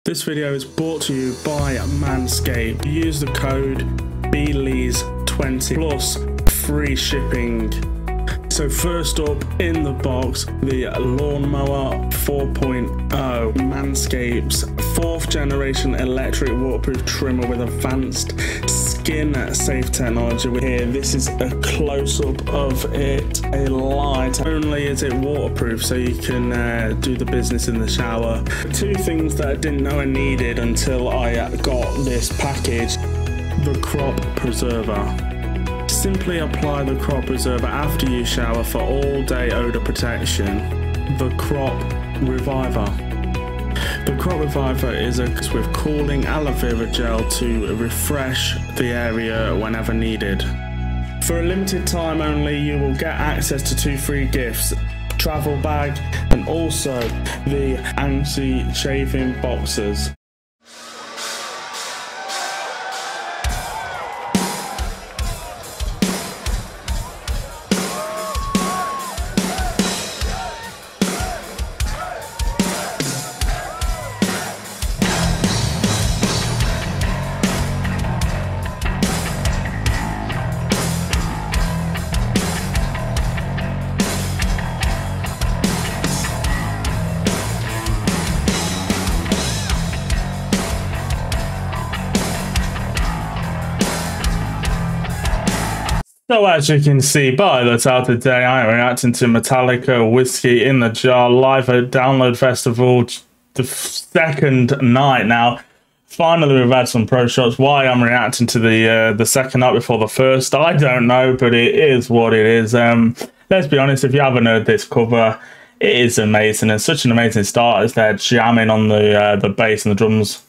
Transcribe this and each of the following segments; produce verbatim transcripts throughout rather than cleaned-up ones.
This video is brought to you by Manscaped. Use the code B L E E S twenty plus free shipping. So first up in the box, the Lawnmower four point oh, Manscaped's fourth generation electric waterproof trimmer with advanced skin safe technology. Here, this is a close-up of it, a light. Not only is it waterproof, so you can uh, do the business in the shower. Two things that I didn't know I needed until I got this package: the crop preserver. Simply apply the crop preserver after you shower for all day odor protection. The crop reviver. The crop reviver is a with cooling aloe vera gel to refresh the area whenever needed. For a limited time only, you will get access to two free gifts: travel bag and also the anti-shaving boxers. So as you can see by the title today, I am reacting to Metallica Whiskey in the Jar live at Download Festival, the second night. Now, finally we've had some pro shots. Why I'm reacting to the uh, the second night before the first, I don't know, but it is what it is. Um, let's be honest, if you haven't heard this cover, it is amazing. It's such an amazing start as they're jamming on the uh, the bass and the drums.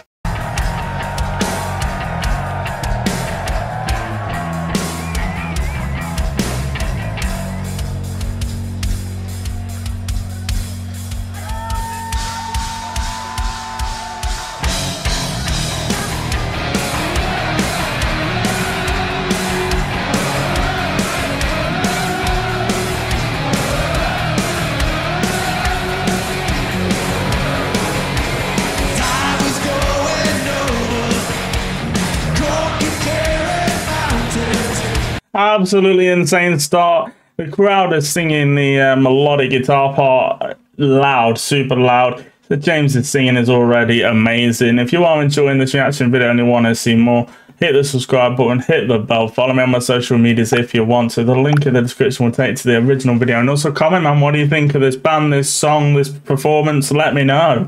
Absolutely insane start. The crowd is singing the uh, melodic guitar part loud, super loud. The James is singing is already amazing. If you are enjoying this reaction video and you want to see more, hit the subscribe button, hit the bell, follow me on my social medias if you want to. The link in the description will take you to the original video. And also comment, man, what do you think of this band, this song, this performance? Let me know.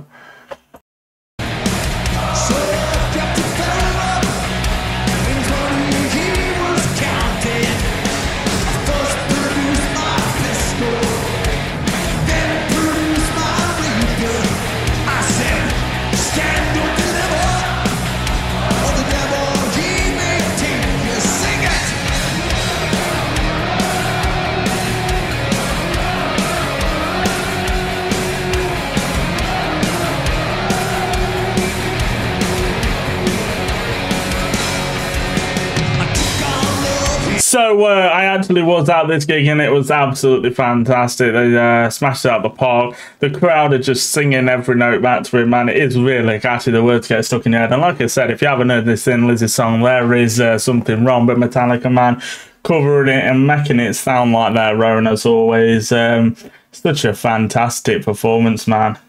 So uh, I actually was at this gig and it was absolutely fantastic. They uh, smashed it out the park. The crowd are just singing every note back to him, man. It is really catchy. The words get stuck in your head. And like I said, if you haven't heard this Thin Lizzy song, there is uh, something wrong. But Metallica, man, covering it and making it sound like their own as always. Um, such a fantastic performance, man.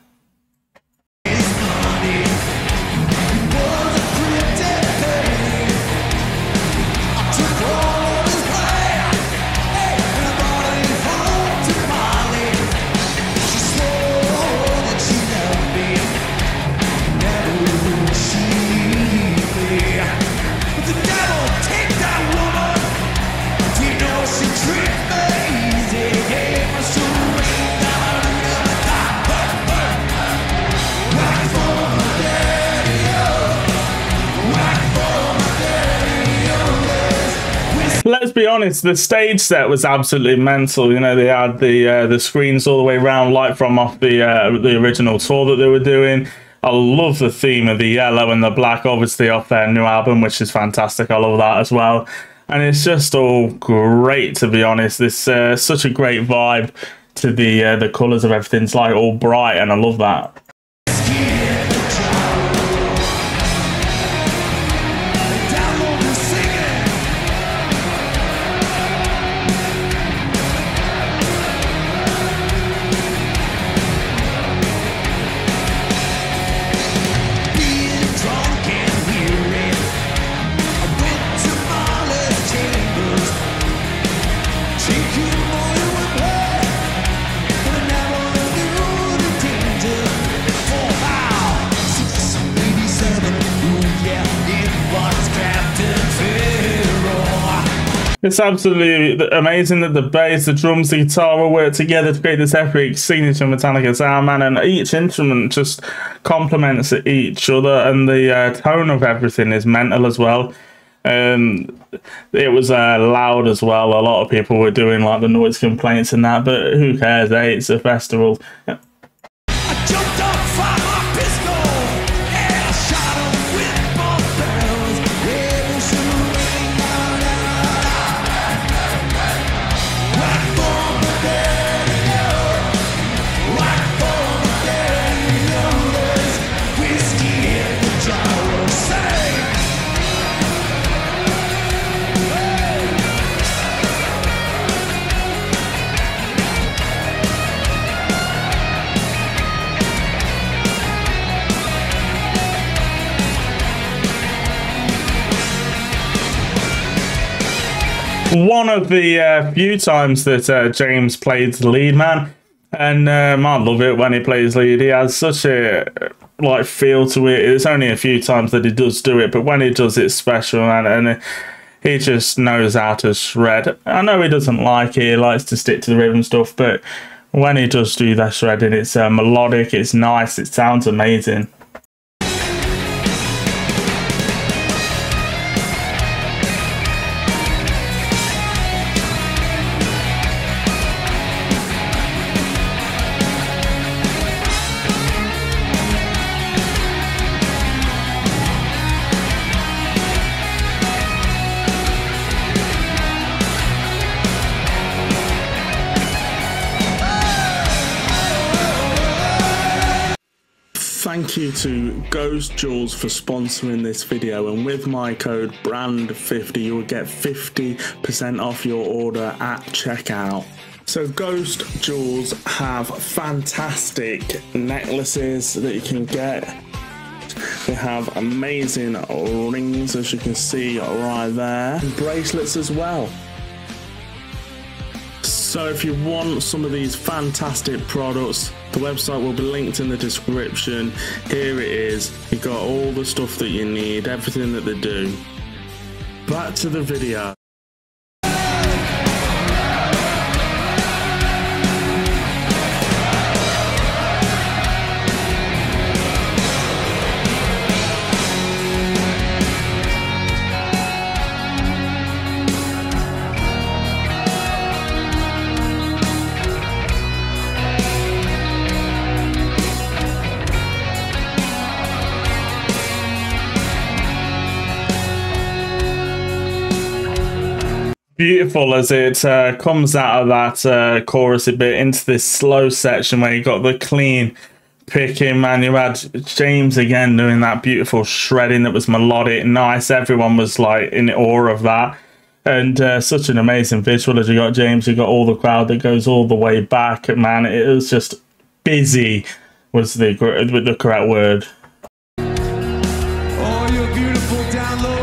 Let's be honest, the stage set was absolutely mental. You know, they had the uh, the screens all the way around, like from off the uh, the original tour that they were doing. I love the theme of the yellow and the black, obviously off their new album, which is fantastic. I love that as well. And it's just all great, to be honest. It's uh, such a great vibe to the uh, the colours of everything. It's like all bright, and I love that. It's absolutely amazing that the bass, the drums, the guitar all work together to create this epic signature Metallica sound, man, and each instrument just complements each other, and the uh, tone of everything is mental as well. Um, it was uh, loud as well. A lot of people were doing like the noise complaints and that, but who cares, eh? It's a festival. I jumped up from my pistol and I shot him with both barrels. Revolution rang out, right for the dead, right for the dead. There's whiskey in the jar. Say. One of the uh, few times that uh, James played the lead, man, and um, I love it when he plays lead. He has such a like feel to it. It's only a few times that he does do it, but when he does, it's special, man, and he just knows how to shred. I know he doesn't like it; he likes to stick to the rhythm stuff, but when he does do that shredding, it's uh, melodic, it's nice, it sounds amazing. Thank you to Ghost Jewels for sponsoring this video, and with my code brand fifty you will get fifty percent off your order at checkout. So Ghost Jewels have fantastic necklaces that you can get. They have amazing rings, as you can see right there, and bracelets as well. So if you want some of these fantastic products, the website will be linked in the description. Here it is. You got all the stuff that you need, everything that they do. Back to the video. Beautiful as it uh, comes out of that uh, chorus a bit into this slow section where you got the clean picking, man. You had James again doing that beautiful shredding that was melodic, nice. Everyone was like in awe of that, and uh, such an amazing visual as you got James. You got all the crowd that goes all the way back, man. It was just busy was the the correct word. Oh, you're beautiful download.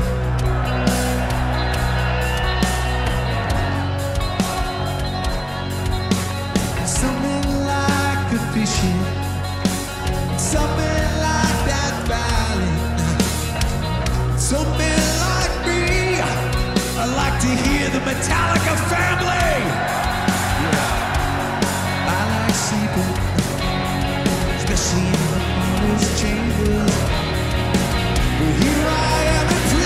Something like a fishing, something like that valley, something like me. I like to hear the Metallica family. Yeah. I like sleeping, especially in the forest chamber. But here I am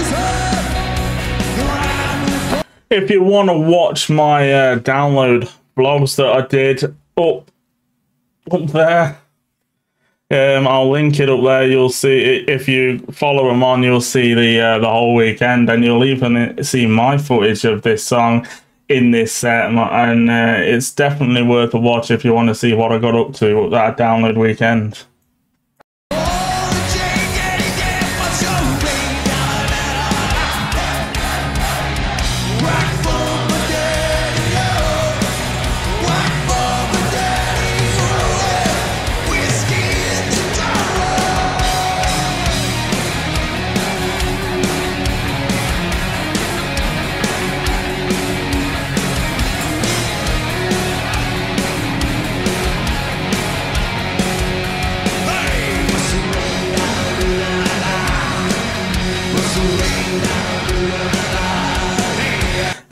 in prison. If you want to watch my uh, download vlogs that I did up up there, um, I'll link it up there. You'll see it. If you follow them on, you'll see the uh, the whole weekend, and you'll even see my footage of this song in this set, and uh, it's definitely worth a watch if you want to see what I got up to that download weekend.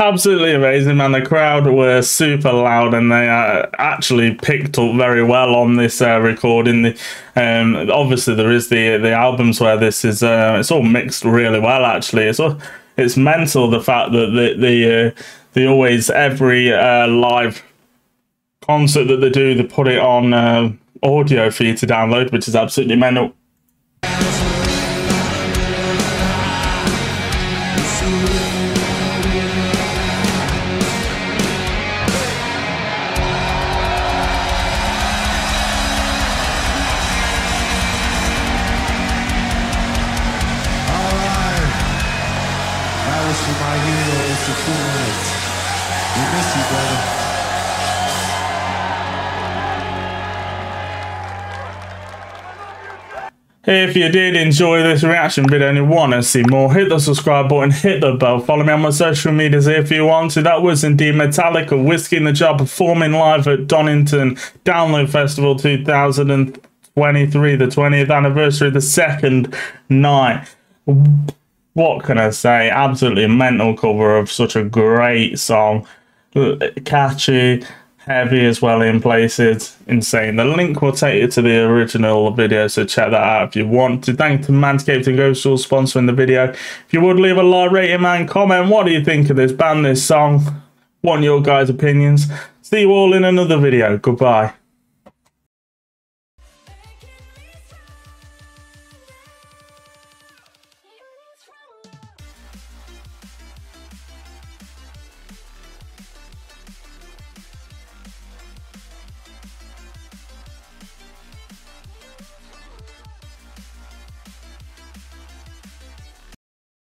Absolutely amazing, man. The crowd were super loud, and they uh, actually picked up very well on this uh, recording. The, um, obviously, there is the the albums where this is uh, it's all mixed really well. Actually, it's all, it's mental the fact that the the uh, they always every uh, live concert that they do, they put it on uh, audio for you to download, which is absolutely mental. For my hero, Mister Fortnite. We miss you, brother. If you did enjoy this reaction video and you want to see more, hit the subscribe button, hit the bell, follow me on my social medias if you want to. That was indeed Metallica, Whiskey in the Jar, performing live at Donington Download Festival two thousand twenty-three, the twentieth anniversary, the second night. What can I say? Absolutely mental cover of such a great song. Catchy, heavy as well in places. Insane. The link will take you to the original video, so check that out if you want to. Thank to Manscaped and Ghost Tools sponsoring the video. If you would leave a like, rating, man, comment. What do you think of this band, this song? Want your guys' opinions? See you all in another video. Goodbye.